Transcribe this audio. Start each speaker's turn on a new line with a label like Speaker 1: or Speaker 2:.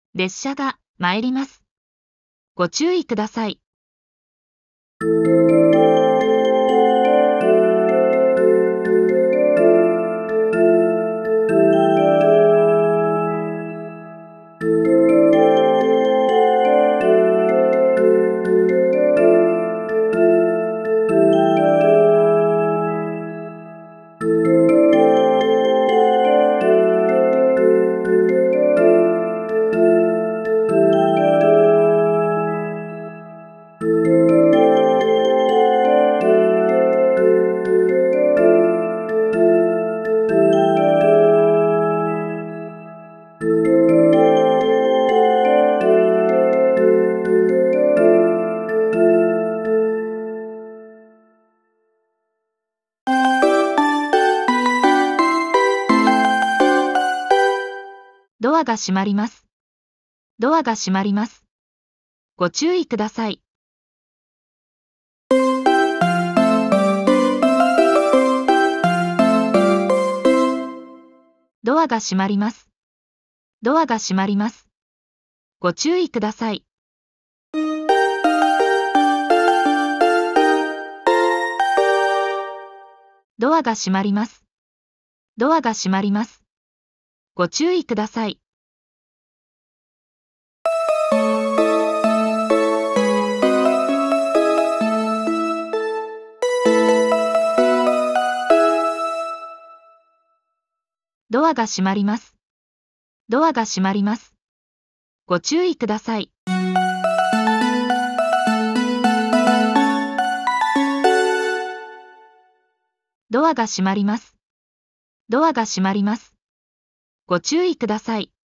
Speaker 1: 列車が参ります。ご注意ください。ドアが閉まります。ドアが閉まります。ご注意ください。ドアが閉まります。ドアが閉まります。ご注意ください。ドアが閉まります。ドアが閉まります。ご注意ください。ドアが閉まります。ドアが閉まります。ご注意ください。ドアが閉まります。ドアが閉まります。ご注意ください。